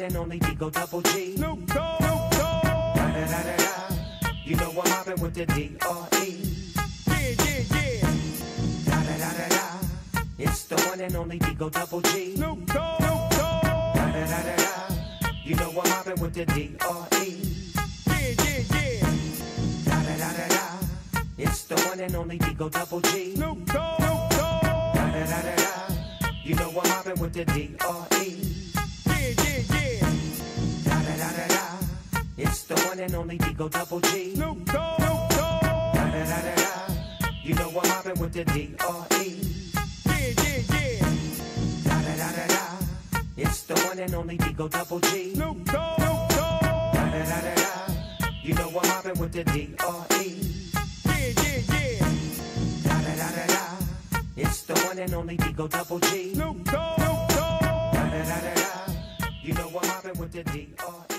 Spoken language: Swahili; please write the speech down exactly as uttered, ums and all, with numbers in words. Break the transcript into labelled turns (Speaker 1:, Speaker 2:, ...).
Speaker 1: and only Digo Double G.
Speaker 2: Snoop Dogg, Snoop Dogg.
Speaker 1: Da da da da da. You know I'm mobbing with the D R E.
Speaker 2: Yeah, yeah, yeah.
Speaker 1: Da da da da da. It's the one and only Digo Double G.
Speaker 2: Snoop Dogg, Snoop Dogg.
Speaker 1: Da da da da da. You know I'm mobbing with the D R E.
Speaker 2: Yeah, yeah, yeah.
Speaker 1: Da da da da da. It's the one and only Digo Double G.
Speaker 2: Snoop Dogg, Snoop Dogg.
Speaker 1: Da da da da da. You know I'm mobbing with the D R E.
Speaker 2: Yeah, yeah, yeah.
Speaker 1: Da da da da da. It's the one and only Digo Double G.
Speaker 2: Snoop Dogg, Snoop Dogg.
Speaker 1: Da da da da da. You know I'm mobbing with the D R E.
Speaker 2: Yeah, yeah, yeah.
Speaker 1: Da da da da da. It's the one and only Digo Double G.
Speaker 2: Snoop Dogg, Snoop Dogg.
Speaker 1: Da da da da da. You know I'm mobbing with the D R E.
Speaker 2: Yeah, yeah, yeah.
Speaker 1: Da da da da da. It's the one and only Digo Double G.
Speaker 2: Snoop Dogg, Snoop Dogg.
Speaker 1: Da da da da da. You know I'm mobbing with the D R E.